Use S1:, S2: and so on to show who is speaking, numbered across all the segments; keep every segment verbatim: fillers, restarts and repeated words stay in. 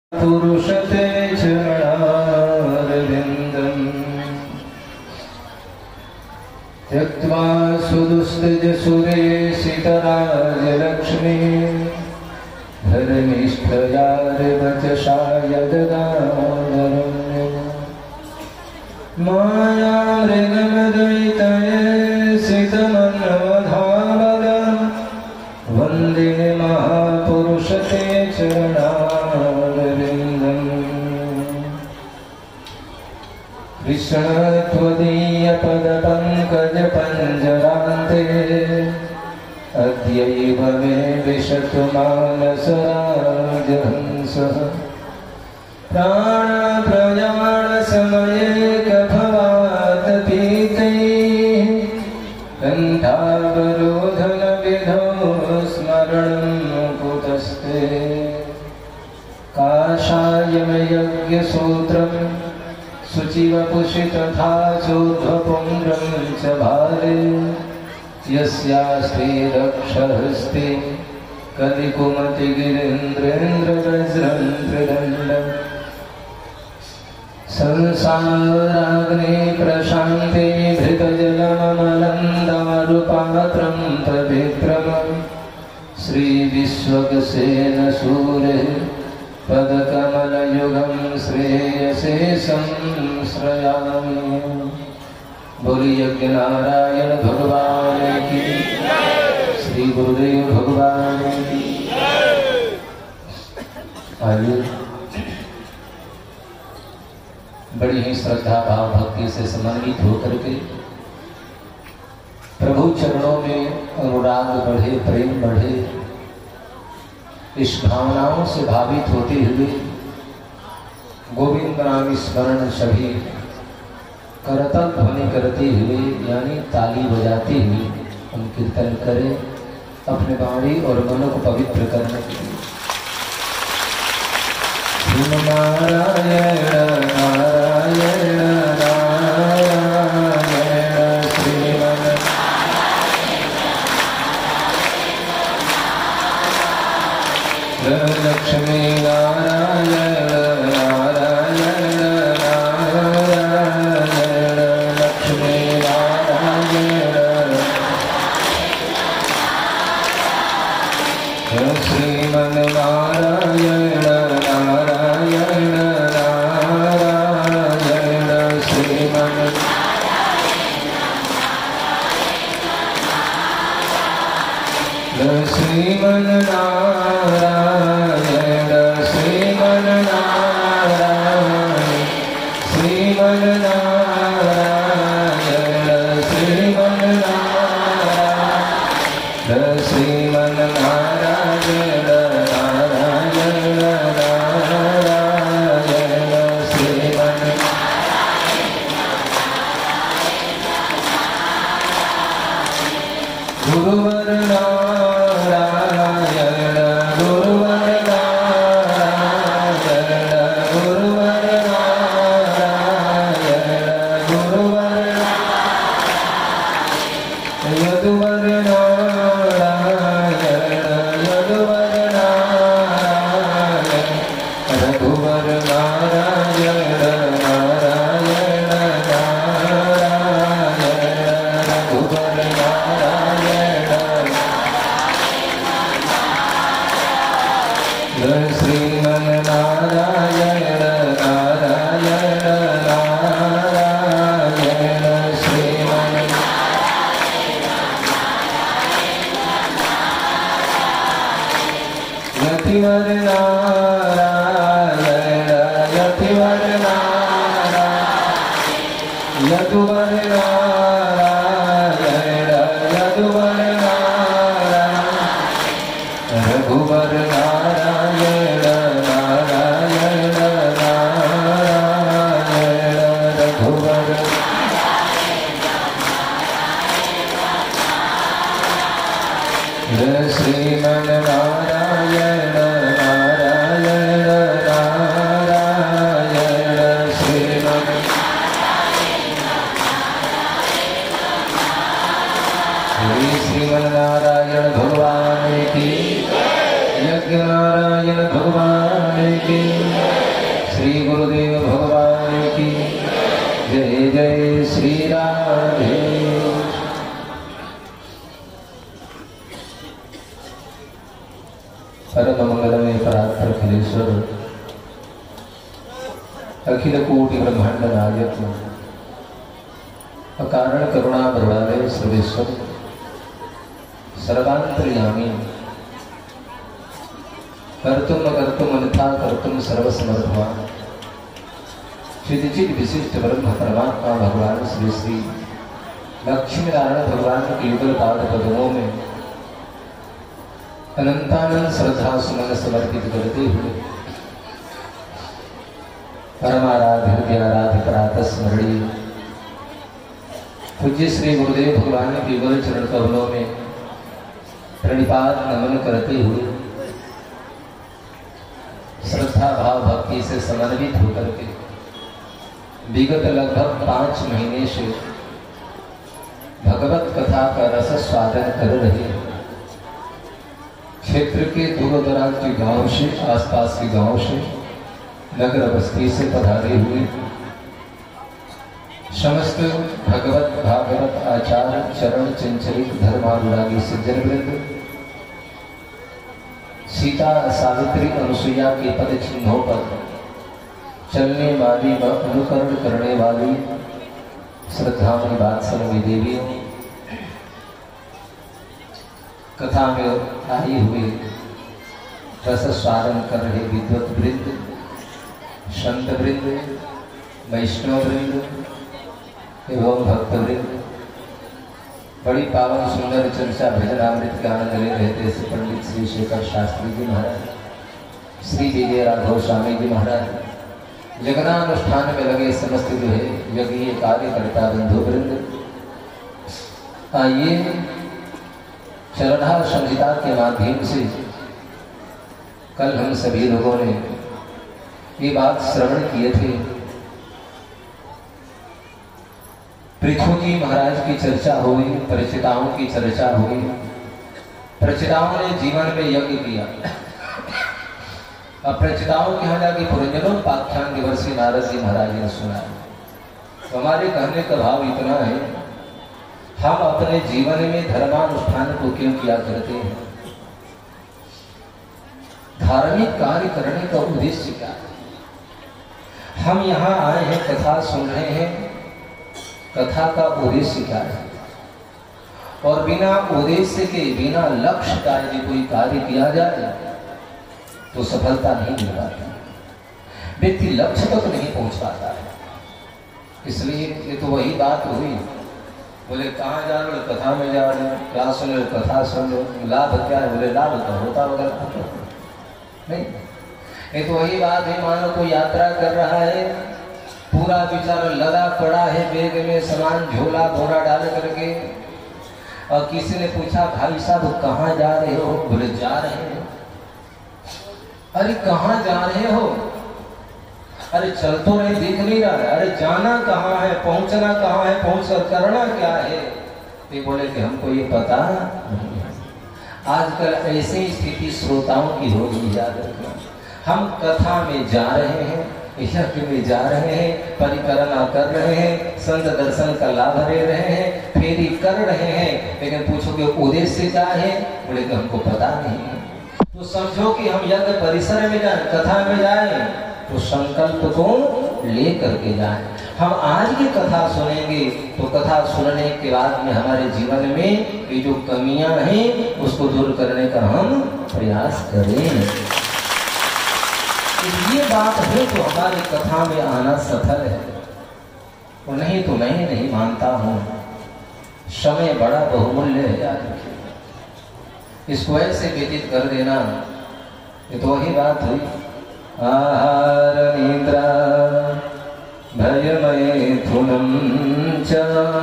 S1: पुरुषते चरणारविन्दम् त्यक्त्वा सुदुस्तजसुरेशितराजलक्ष्मी धर्मिष्ठया यददानरम्यम् मायामृगमद्वैतये सितमन्वधावद वन्दे महापुरुषते चरणारविन्दम् कृष्ण त्वदीयपदपङ्कजपञ्जरान्ते अद्यैव मे विशतु मानसराजहंसः प्राणप्रयाणसमये कफवातपीतैः कण्ठावरोधनविधौ स्मरणं कुतस्ते काषायमयज्ञसूत्रं शुचिवपुषि तथा चोद्धपुण्ड्रं च भारे यस्यास्ते रक्षहस्ते कलिकुमतिगिरीन्द्रेन्द्रवज्रं त्रिदण्डम् संसाराग्ने प्रशान्ते धृतजलममलं दारुपात्रं पवित्रम् श्रीविश्वक्सेनसूरे पदकमलयुगं श्रेयसे संश्रयामि। बोलिए यज्ञनारायण भगवान की, श्री गुरुदेव भगवान की। आइए बड़ी ही श्रद्धा भाव भक्ति से समन्वित होकर के प्रभु चरणों में अनुराग बढ़े, प्रेम बढ़े, इस भावनाओं से भावित होते हुए गोविंद नाम स्मरण सभी करतल ध्वनि करते हुए यानी ताली बजाते हुए हम कीर्तन करें अपने वाणी और मनों को पवित्र करने के लिए। नारायण नारायण नारायण श्रीमन लक्ष्मी नारायण नारायण नारायण लक्ष्मी नारायण श्रीमन नारायण नारायण नारायण श्रीमन श्रीमन नारायण श्रीमन नारायण श्रीमन नारायण श्रीमन नारायण श्रीमन नारायण नारायण नारायण श्रीमन गुरुवर नारायण गुरुवर नारायण गुरुवर नारायण गुरुवर यदुवर नारायण यदुवर नारायण रघुवर नारायण नारायण नारायण रघुवर नारायण श्रीमन नारायण नारायण नारायण श्रीमन यतिवर नारायण यतिवर गुरुदेव भगवान की जय। जय श्री राधे। परम मंगलमय परात्पर अखिलेश्वर अखिल कोटि ब्रह्मांड नायक अकारण करुणा बरुणालय सर्वेश्वर सर्वांतर्यामी कर्तुम कर्तुम अन्यथा कर्तुम सर्वसमर्थवान चिदचिद विशिष्ट ब्रह्म परमात्मा भगवान श्री श्री लक्ष्मी नारायण भगवान के युगल पाद पद्मों में अनंतानंद श्रद्धा सुमन समर्पित करते हुए परमाराध्य हृदयाराध्य परात स्मरणीय पूज्य श्री गुरुदेव भगवान के युगल चरण कमलों में प्रणिपात नमन करते हुए श्रद्धा भाव भक्ति से समन्वित होकर के विगत लगभग पांच महीने से भगवत कथा का रस स्वादन कर रहे क्षेत्र के दूर दराज के गांव से आसपास के गांव से नगर बस्ती से पधारे हुए समस्त भगवत भागवत आचार्य चरण चंचलित धर्मानुरागी सज्जन वृंद सीता सावित्री अनुसुईया के पद चिन्हों पर चलने वाली व अनुकरण करने वाली श्रद्धामयी वात्सल्य देवियों, कथा में आई हुई रस स्वादन कर रहे विद्वत वृंद, संत वृंद, वैष्णव वृंद एवं भक्त वृंद, बड़ी पावन सुंदर चर्चा भजनामृत का आनंद ले रहे थे श्री पंडित श्री शेखर शास्त्री जी महाराज, श्री विजय राघव स्वामी जी महाराज, यज्ञानुष्ठान में लगे समस्त जो है यज्ञीय कार्यकर्ता बंधु वृंद। आइए चरणार संहिता के माध्यम से कल हम सभी लोगों ने ये बात श्रवण किए थे, पृथु जी महाराज की चर्चा हुई, परिचिताओं की चर्चा हुई। परिचिताओं ने जीवन में यज्ञ किया। अब परिचिताओं के यहाँ जाके पुरंजनोपाख्यान दिवसी नारद जी महाराज ने सुना। तो हमारे कहने का भाव इतना है, हम अपने जीवन में धर्मानुष्ठान को क्यों किया करते हैं? धार्मिक कार्य करने का उद्देश्य क्या है? हम यहाँ आए हैं, कथा सुन रहे हैं, कथा का उद्देश्य क्या है? और बिना उद्देश्य के, बिना लक्ष्य का यदि कोई कार्य किया जाए तो सफलता नहीं मिल पाती, व्यक्ति लक्ष्य तक नहीं पहुंच पाता है। इसलिए ये तो वही बात हुई, बोले कहाँ जा रहे हो? कथा में जा रहे हो। क्या सुन रहे हो? कथा सुन रहे हो। लाभ क्या है? बोले लाभ तो होता वगैरह नहीं। ये तो वही बात है, मानो कोई यात्रा कर रहा है, पूरा बेचारा लदा पड़ा है, बैग में सामान झोला बोरा डाल करके, और किसी ने पूछा भाई साहब कहाँ जा रहे हो? बोले जा रहे हैं। अरे कहाँ जा रहे हो? अरे चल तो रहे, दिख नहीं रहा है। अरे जाना कहाँ है? पहुंचना कहाँ है? पहुंच कर करना क्या है? ये बोले कि हमको ये पता नहीं है। आजकल ऐसी स्थिति श्रोताओं की हो गई। याद रखना, हम कथा में जा रहे हैं, यज्ञ में जा रहे हैं, परिक्रमा कर रहे हैं, संत दर्शन का लाभ ले रहे हैं, फेरी कर रहे हैं, लेकिन पूछोगे उद्देश्य क्या है? बोले कि हमको पता नहीं है। तो समझो कि हम यज्ञ परिसर में जाए, कथा में जाए, तो संकल्प को ले करके जाए। हम आज की कथा सुनेंगे तो कथा सुनने के बाद में हमारे जीवन में ये जो कमियां हैं उसको दूर करने का हम प्रयास करें। ये बात है तो हमारी कथा में आना सफल है, और नहीं तो मैं नहीं मानता हूँ। समय बड़ा बहुमूल्य है, याद रखिए, इसको ऐसे व्यतीत कर देना। ये तो वही बात हुई, आहार निद्रा भयमय थुनम च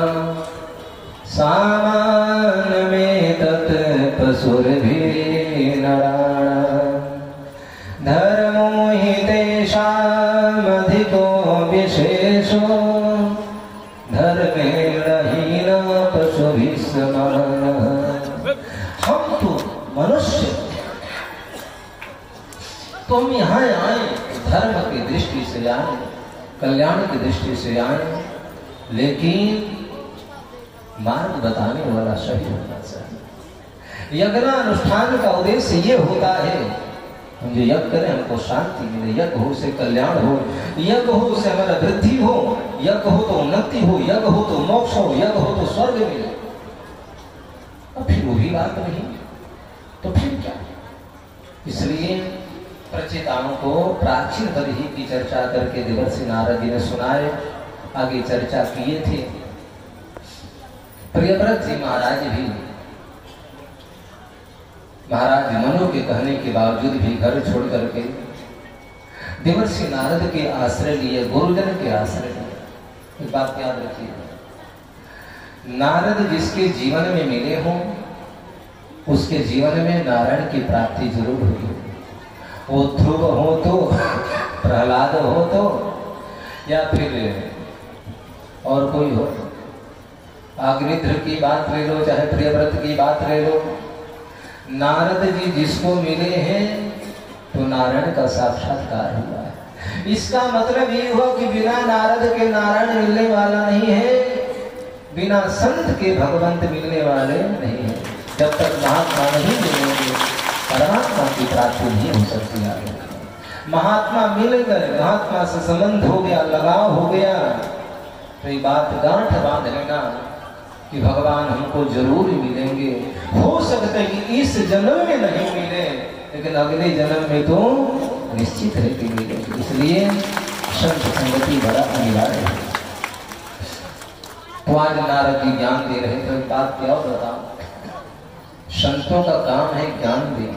S1: सामान में तत् पशुर्भि नराण धर्मो हि तेषामधिको विशेषो धर्मेण पशुभिः समानः। हम तो मनुष्य, तो हम यहाँ आए धर्म की दृष्टि से आए, कल्याण की दृष्टि से आए, लेकिन मार्ग बताने वाला सही होना चाहिए। यज्ञ अनुष्ठान का उद्देश्य ये होता है हम जो यज्ञ करें हमको शांति मिले, यज्ञ हो से कल्याण हो, यज्ञ हो से हमारा वृद्धि हो, यज्ञ हो तो उन्नति हो, यज्ञ हो तो मोक्ष हो, यज्ञ हो तो स्वर्ग मिले। अब फिर वो भी बात नहीं तो फिर क्या? इसलिए प्रचेताओं को प्राचीन बरही की चर्चा करके देवर्षि नारद जी ने सुनाए, आगे चर्चा किए थे। प्रियव्रत जी महाराज भी महाराज मनु के कहने के बावजूद भी घर छोड़ करके देवर्षि नारद के आश्रय लिए, गुरुजन के आश्रय लिए। एक बात याद रखिए, नारद जिसके जीवन में मिले हों उसके जीवन में नारायण की प्राप्ति जरूर हुई। वो ध्रुव हो तो, प्रहलाद हो तो, या फिर और कोई हो, अग्निध्र की बात ले लो, चाहे प्रियव्रत की बात ले लो, नारद जी जिसको मिले हैं तो नारायण का साक्षात्कार हुआ है। इसका मतलब ये हुआ कि बिना नारद के नारायण मिलने वाला नहीं है, बिना संत के भगवंत मिलने वाले नहीं है। जब तक महात्मा नहीं मिलेंगे परमात्मा की प्राप्ति नहीं हो सकती आगे। महात्मा मिल गए, महात्मा से संबंध हो गया, लगाव हो गया, तो ये बात गांठ बांध लेना कि भगवान हमको जरूर मिलेंगे। हो सकता है कि इस जन्म में नहीं मिले, लेकिन अगले जन्म में तो निश्चित है कि मिलेंगे। इसलिए संत संगति बड़ा अनिवार्य है। तो आज नारद जी ज्ञान दे रहे थे, बात क्या बताओ, संतों का काम है ज्ञान देना,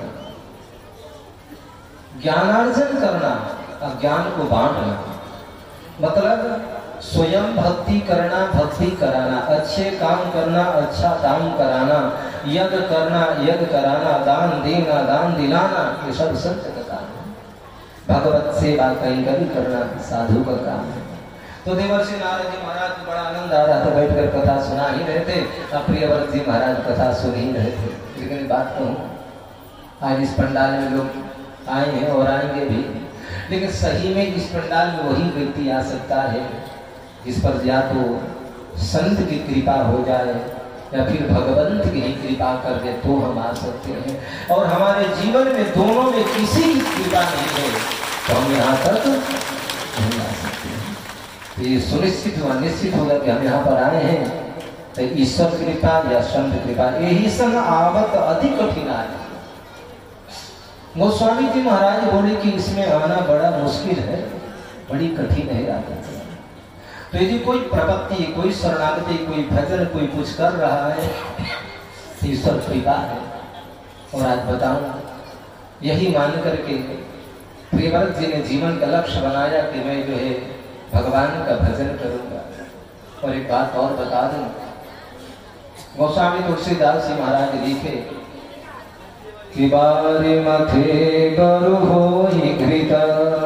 S1: ज्ञानार्जन करना, अज्ञान को बांटना। मतलब स्वयं भक्ति करना, भक्ति कराना, अच्छे काम करना, अच्छा काम कराना, यज्ञ करना, यज्ञ कराना, दान देना, दान दिलाना, ये सब संत का काम है। भगवत सेवा कैंकर्य करना साधु का काम है। तो देवर्षि नारद जी महाराज को बड़ा आनंद आ रहा था, बैठकर कथा सुना ही रहे थे। अब प्रियव्रत जी महाराज कथा सुन ही रहे थे। लेकिन बात कहूँ, आज इस पंडाल में लोग आए हैं और आएंगे भी, लेकिन सही में इस पंडाल में वही व्यक्ति आ सकता है जिस पर या तो संत की कृपा हो जाए या फिर भगवंत की ही कृपा कर दे, तो हम आ सकते हैं। और हमारे जीवन में दोनों में किसी की कृपा नहीं है तो हम यहाँ तक नहीं आ सकते हैं। तो ये सुनिश्चित हुआ, निश्चित होगा कि हम यहाँ पर आए हैं तो ईश्वर कृपा या संत कृपा, यही सन आवत अधिक कठिनाई। गोस्वामी जी महाराज बोले कि इसमें आना बड़ा मुश्किल है, बड़ी कठिन है आना। तो यदि कोई प्रपत्ति, कोई शरणागति, कोई भजन, कोई कुछ कर रहा है, ईश्वर कृपा है। और आज बताऊं, यही मान करके प्रियव्रत जी ने जीवन का लक्ष्य बनाया कि मैं जो है भगवान का भजन करूंगा। और एक बात और बता दूं, गोस्वामी तुलसीदास जी महाराज लिखे कि बारे मथे गरु होई घृता,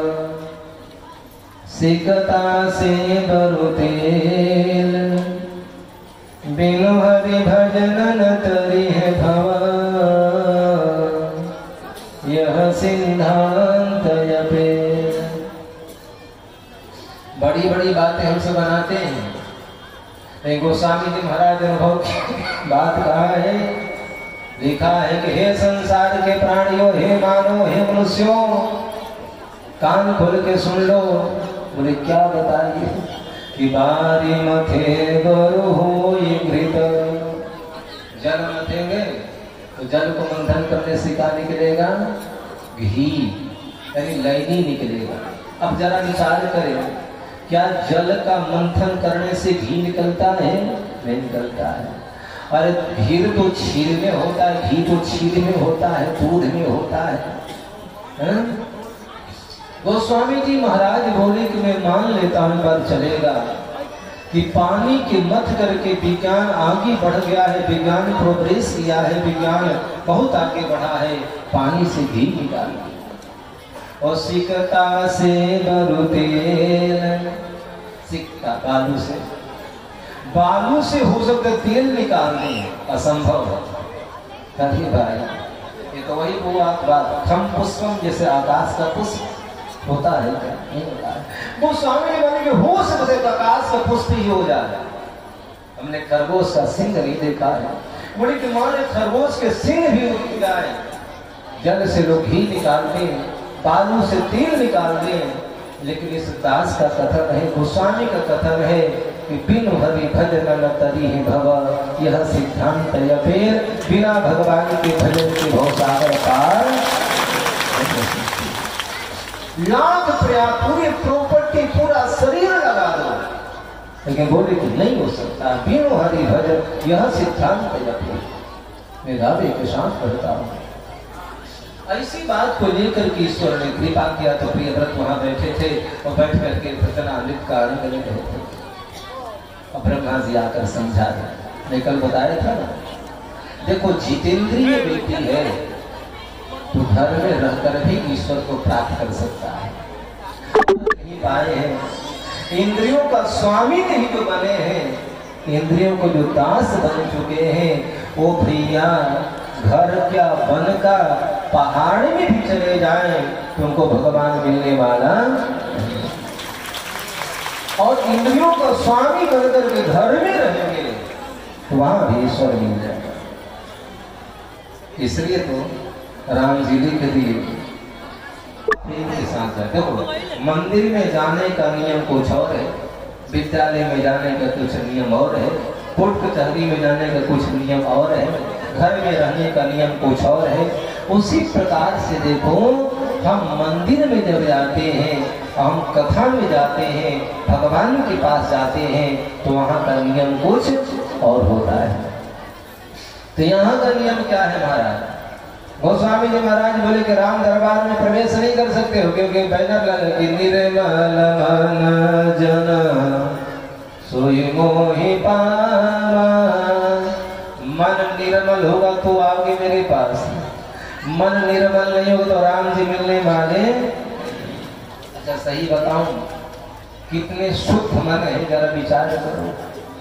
S1: सिकता से बरु तेल, बिनु हरि भजन न तरी है भवा, यह सिद्धांत यपे। बड़ी बड़ी बातें हमसे बनाते हैं। गोस्वामी जी महाराज अनुभव की बात कहा है, लिखा है कि हे संसार के प्राणियों, हे मानव, हे मनुष्यों, कान खोल के सुन लो। बोले क्या बताइए कि बारी मथे गरु होई घृत, जल मथेंगे तो जल को मंथन करने से क्या निकलेगा? घी, यानी लैनी निकलेगा। अब जरा विचार करें, क्या जल का मंथन करने से घी निकलता है? नहीं निकलता है। अरे घी तो क्षीर में होता है, घी तो क्षीर में होता है, दूध में होता है, है? गोस्वामी जी महाराज बोले कि मैं मान लेता हूं, बात चलेगा कि पानी के मथ करके विज्ञान आगे बढ़ गया है, विज्ञान प्रोग्रेस किया है, विज्ञान बहुत आगे बढ़ा है, पानी से घी निकाल और सिकता से बरु तेल, सिकता बालू से, बालू से हो सकता तेल निकालने असंभव है। कभी भाई ये तो वही वो बात, खम पुष्पम, जैसे आकाश का पुष्प होता है क्या? नहीं होता है। वो स्वामी ने बोले कि होश से प्रकाश का पुष्प ही हो जाए। हमने खरगोश का सिंह नहीं देखा है। बोले कि माँ ने खरगोश के सिंह भी उठ जाए, जल से लोग घी निकालते हैं, बालू से तेल निकालते हैं, लेकिन इस दास का कथन है, गोस्वामी का कथन है कि बिनु हरि भजन न तरी ही भव, यह सिद्धांत या फिर बिना भगवान के भजन के भवसागर पार। लाख प्रयास, पूरी प्रॉपर्टी, पूरा शरीर लगा दो, लेकिन बोले कि नहीं हो सकता। बिनु हरि भजन यह सिद्धांत या फिर। मैं गावे के साथ पढ़ता हूँ। ऐसी बात को लेकर के ईश्वर ने कृपा किया तो प्रियव्रत वहां बैठे थे और बैठ करके भजनामृत का आनंद ले रहे थे। और ब्रह्मा जी आकर समझा रहे। मैं कल बताया था ना, देखो जितेंद्रिय व्यक्ति है तो घर में रहकर भी ईश्वर को प्राप्त कर सकता है। नहीं पाए हैं, इंद्रियों का स्वामी नहीं तो बने हैं, इंद्रियों को जो दास बन चुके हैं वो भैया घर क्या वन का पहाड़ में भी चले जाएं तो उनको भगवान मिलने वाला। और इंद्रियों का स्वामी बनकर के घर में रहेंगे तो वहां भी ईश्वर मिल जाएगा। इसलिए तो राम जी लिख दिए प्रेम के साथ जाए। देखो मंदिर में जाने का नियम कुछ और है, विद्यालय में जाने का कुछ नियम और है, कोर्ट कचहरी में जाने का कुछ नियम और है, घर में रहने का नियम कुछ और है। उसी प्रकार से देखो हम मंदिर में जब जाते हैं, हम कथा में जाते हैं, भगवान के पास जाते हैं तो वहाँ का नियम कुछ और होता है। तो यहाँ का नियम क्या है महाराज? गोस्वामी जी महाराज बोले कि राम दरबार में प्रवेश नहीं कर सकते हो, क्योंकि बैनर लगा कि निर्मल मन जन सोई मोहि पावा। मन निर्मल होगा तो आओगे मेरे पास, मन निर्मल नहीं होगा तो राम जी मिलने वाले। अच्छा सही बताऊं कितने शुद्ध मन है, जरा विचार करो।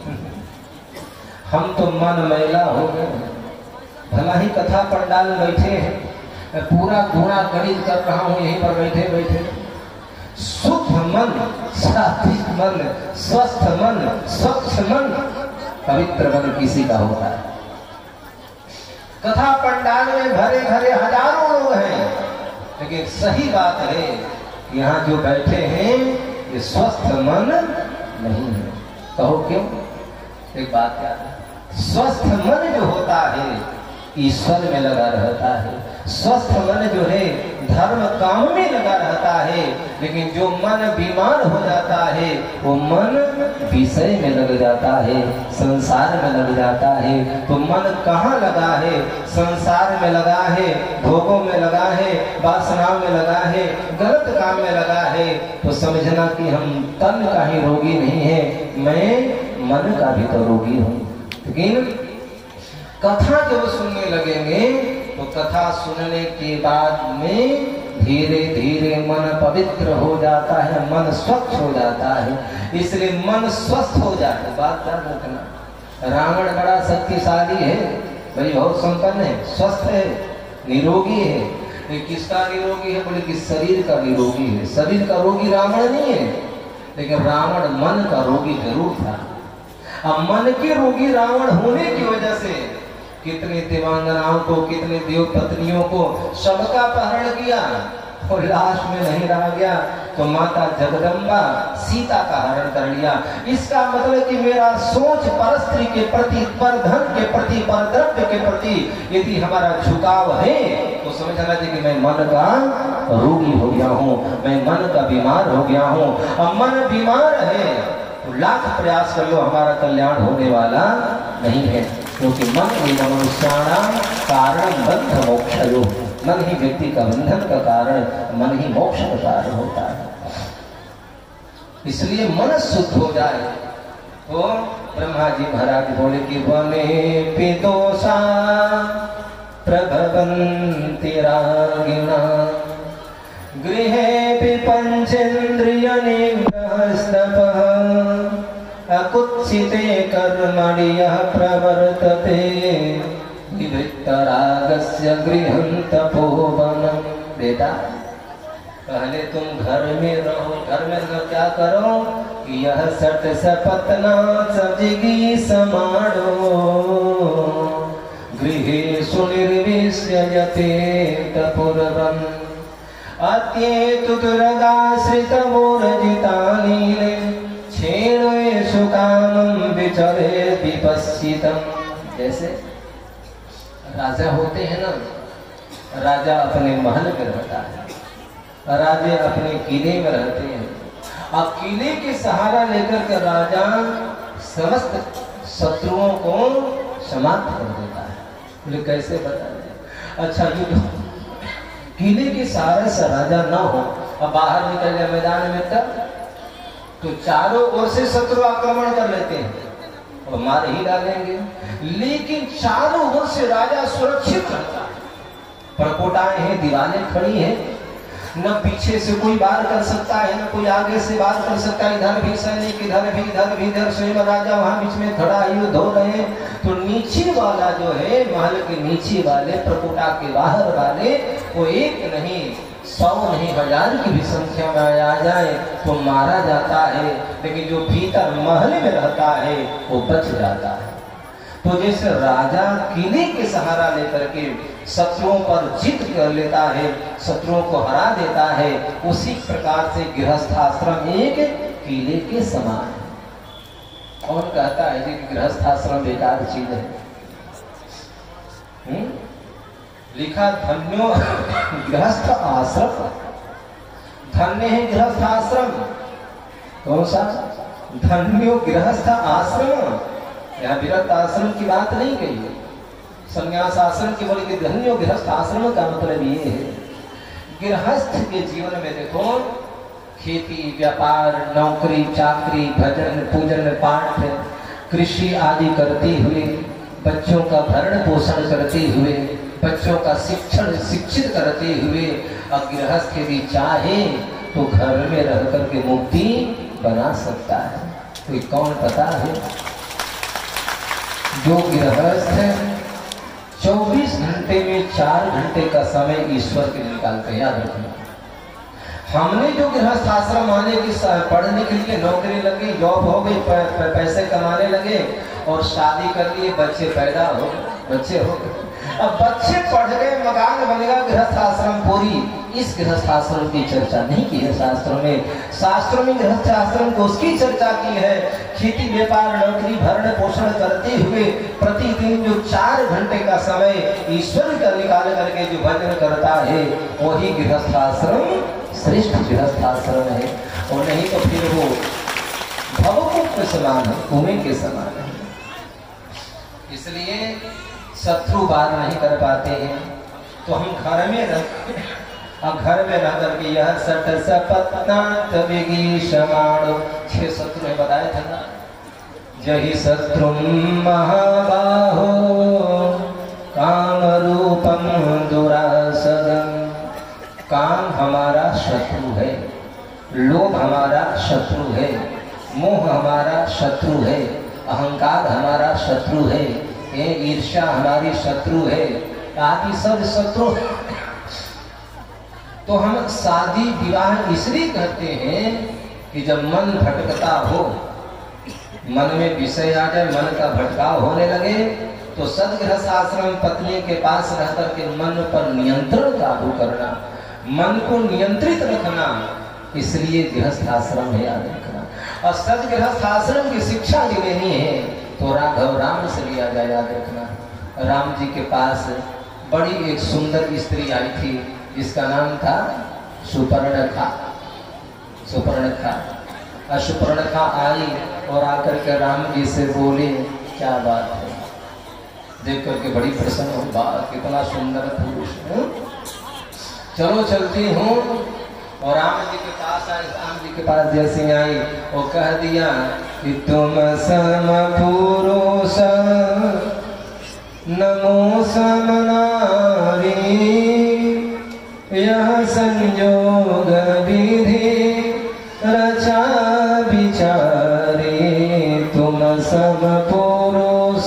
S1: हम तो मन मैला हो गए, भला ही कथा पंडाल में बैठे हैं, मैं पूरा गुणा गणित कर रहा हूं यहीं पर बैठे बैठे। शुद्ध मन, सात्विक मन, स्वस्थ मन, स्वच्छ मन, पवित्र मन किसी का होता है। कथा पंडाल में भरे भरे हजारों लोग हैं, लेकिन सही बात है यहाँ जो बैठे हैं ये स्वस्थ मन नहीं है। कहो क्यों? एक बात याद है, स्वस्थ मन जो होता है ईश्वर में लगा रहता है, स्वस्थ मन जो है धर्म काम में लगा रहता है। लेकिन जो मन बीमार हो जाता है वो मन विषय में लग जाता है, संसार में लग जाता है। तो मन कहाँ लगा है? संसार में लगा है, भोगों में लगा है, वासनाओं में लगा है, गलत काम में लगा है। तो समझना कि हम तन का ही रोगी नहीं है, मैं मन का भी तो रोगी हूँ। लेकिन कथा जब सुनने लगेंगे तो कथा सुनने के बाद में धीरे धीरे मन पवित्र हो जाता है, मन स्वच्छ हो जाता है। इसलिए मन स्वस्थ हो जाए। बात क्या रखना, रावण बड़ा शक्तिशाली है भाई, बहुत संपन्न है, स्वस्थ है, निरोगी है। ये किसका निरोगी है? बोले कि शरीर का निरोगी है। शरीर का रोगी रावण नहीं है, लेकिन रावण मन का रोगी जरूर था। अब मन के रोगी रावण होने की वजह से कितने देवांगनाओं को, कितने देव पत्नियों को सबका अपहरण किया और लास्ट में नहीं रह गया तो माता जगदम्बा सीता का हरण कर लिया। इसका मतलब कि मेरा सोच पर स्त्री के प्रति, पर धन के प्रति, पर द्रव्य के प्रति यदि हमारा झुकाव है तो समझना चाहिए कि मैं मन का रोगी हो गया हूँ, मैं मन का बीमार हो गया हूँ। अब मन बीमार है तो लाख प्रयास कर लो, हमारा कल्याण होने वाला नहीं है। क्योंकि मन ही मनुष्याणाम कारण बंध मोक्षयो, मन ही व्यक्ति का बंधन का कारण, मन ही मोक्ष का कारण होता है। इसलिए मन शुद्ध हो जाए तो ब्रह्मा जी महाराज बोले कि वने पिदोषा प्रभवन्ति रागिणा गृहे पंचेन्द्रिय निग्रहस्तपः अकुत्सिते कर्मणि यः प्रवर्तते निवृत्तरागस्य गृहं तपोवनं। बेटा पहले तुम घर में रहो, घर में रहो क्या करो कि यह सट सपतना सजगी समाड़ो गृहेषु निर्विश्य यतेतपुरवम् अत्येतुरगाश्रितमोरजितानि क्षेणेषु कामं विचरे विपश्चितम्। जैसे राजा होते हैं ना, राजा अपने महल में रहता है, राजे अपने किले में रहते हैं, और किले के सहारा लेकर के राजा समस्त शत्रुओं को समाप्त कर देता है। बोले कैसे बता दें? अच्छा युद्ध किले के सहारे से राजा ना हो और बाहर निकल जाए मैदान में तब तो चारों ओर से शत्रु आक्रमण कर लेते हैं और मार ही डालेंगे, लेकिन चारों ओर से राजा सुरक्षित रहता है। परकोटाएं हैं, दीवारें खड़ी हैं, न पीछे से कोई वार कर सकता है, न कोई आगे से वार कर सकता है। इधर भी सैनिक, इधर भी, इधर भी, इधर स्वयं राजा वहां बीच में खड़ा युद्ध हो रहे हैं। तो नीचे वाला जो है, महल के नीचे वाले, प्रकोटा के बाहर वाले, वो एक नहीं, सौ नहीं, हजार की भी संख्या में आ जाए तो मारा जाता है, लेकिन जो भीतर महल में रहता है वो बच जाता है। तो जैसे राजा किले के सहारा लेकर के शत्रुओं पर जीत कर लेता है, शत्रुओं को हरा देता है, उसी प्रकार से गृहस्थाश्रम एक किले के समान है। कौन कहता है कि गृहस्थाश्रम बेकार चीज है? हुँ? लिखा धन्यो गृहस्थ आश्रम, धन्य है गृहस्थ आश्रम। कौन सा? धन्यो गृहस्थ आश्रम। यहाँ विरक्त आश्रम की बात नहीं कही है, संन्यास आश्रम की बोली कि धन्यो गृहस्थ आश्रम का मतलब ये है, गृहस्थ के जीवन में देखो खेती, व्यापार, नौकरी, चाकरी, भजन, पूजन, पाठ, कृषि आदि करते हुए, बच्चों का भरण पोषण करते हुए, बच्चों का शिक्षण शिक्षित करते हुए, और गृहस्थ भी चाहे तो घर में रह करके मुक्ति बना सकता है। कोई कौन पता है? जो गृहस्थ चौबीस घंटे में चार घंटे का समय ईश्वर के लिए निकालते हैं, याद रखना। हमने जो गृहस्थ आश्रम आने की पढ़ने के लिए नौकरी लगी, जॉब हो गई, पैसे कमाने लगे और शादी कर लिए, बच्चे पैदा हो गए, बच्चे हो गए, अब बच्चे पढ़ गए, मकान बनेगा, गृहस्थ आश्रम पूरी। इस गृहस्थ आश्रम की चर्चा नहीं की है शास्त्रों में। शास्त्रों में गृहस्थ आश्रम को उसकी चर्चा की है, खेती, व्यापार, नौकरी, भरण पोषण करते हुए प्रतिदिन जो चार घंटे का समय ईश्वर का निकाल करके जो भजन करता है, वही गृहस्थ आश्रम श्रेष्ठ गृहस्थ आश्रम है। और नहीं तो फिर वो भवकूप के समान है, कुएं के समान है। इसलिए शत्रु वार नहीं कर पाते हैं, तो हम घर में रह अब घर में रह करके यह सट सपतना तवेगी समाड़ो, छह शत्रु ने बताया था ना, जही शत्रु महाबाहो काम रूपम दुरासदम। काम हमारा शत्रु है, लोभ हमारा शत्रु है, मोह हमारा शत्रु है, अहंकार हमारा शत्रु है, ईर्ष्या हमारी शत्रु है, आदि सब शत्रु। तो हम शादी विवाह इसलिए कहते हैं कि जब मन भटकता हो, मन में विषय आ जाए, मन का भटकाव होने लगे, तो सदगृहस्थ आश्रम पत्नी के पास रह करके मन पर नियंत्रण काबू करना, मन को नियंत्रित रखना, इसलिए गृहस्थ आश्रम है, याद रखना। और सदगृहस्थ आश्रम की शिक्षा जो लेनी है तो राघव राम से लिया जाए, याद रखना। राम जी के पास बड़ी एक सुंदर स्त्री आई थी जिसका नाम था सुपर्णखा। सुपर्णखा और सुपर्णखा आई और आकर के राम जी से बोले, क्या बात है? देख करके बड़ी प्रसन्न हो, बात कितना सुंदर पुरुष है, चलो चलती हूँ। और राम जी के पास आए, राम जी के पास जैसे आई और कह दिया कि तुम सम पुरुष नमो समनारी, यह संयोग विधि रचा विचारे, तुम सम पुरुष।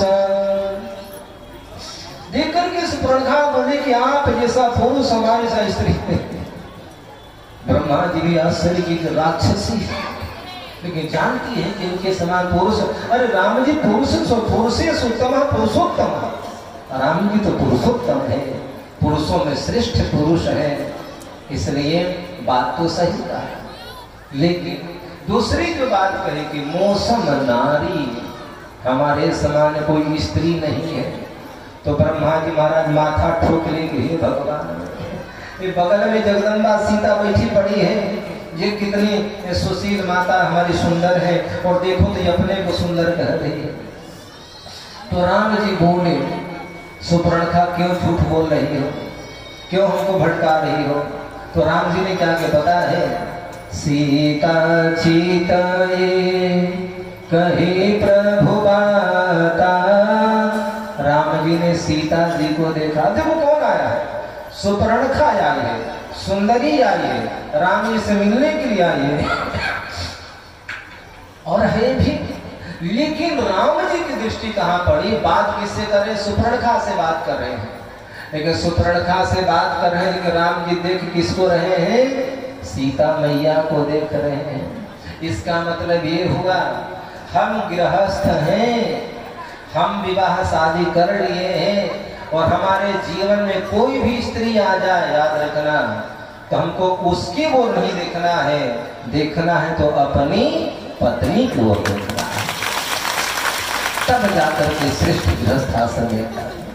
S1: देख करके सुपर्णखा बोले कि आप जैसा पुरुष हमारे सा स्त्री ब्रह्मा जी भी आश्चर्य की राक्षसी है, लेकिन जानती है कि उनके समान पुरुष, अरे राम जी पुरुष पुरुषेश उत्तम पुरुषोत्तम, राम जी तो पुरुषोत्तम है, पुरुषों में श्रेष्ठ पुरुष है, इसलिए बात तो सही कहा। लेकिन दूसरी जो बात कही कि मौसम नारी, हमारे समान कोई स्त्री नहीं है, तो ब्रह्मा जी महाराज माथा ठोक लेंगे, हे भगवान, ये बगल में जगदम्बा सीता बैठी पड़ी है, ये कितनी सुशील माता हमारी सुंदर है, और देखो तो ये अपने को सुंदर कह रही है। तो राम जी बोले, सुपर्णखा क्यों झूठ बोल रही हो, क्यों हमको भटका रही हो? तो राम जी ने क्या के पता है, सीता चिताए कहे प्रभु बाता। राम जी ने सीता जी को देखा, देखो कौन आया है, सुपर्णखा आई है, सुंदरी आई है, राम जी से मिलने के लिए आई है और है भी, लेकिन राम जी की दृष्टि कहां पड़ी, बात किससे कर रहे हैं, सुपर्णखा से बात कर रहे हैं, लेकिन सुपर्णखा से बात कर रहे हैं, लेकिन राम जी देख किसको रहे हैं, सीता मैया को देख रहे हैं। इसका मतलब ये हुआ, हम गृहस्थ हैं, हम विवाह शादी कर लिए हैं, और हमारे जीवन में कोई भी स्त्री आ जाए, याद रखना, तो हमको उसकी ओर नहीं देखना है, देखना है तो अपनी पत्नी की ओर देखना है, तब जाकर के श्रेष्ठ गृहस्थ आश्रम में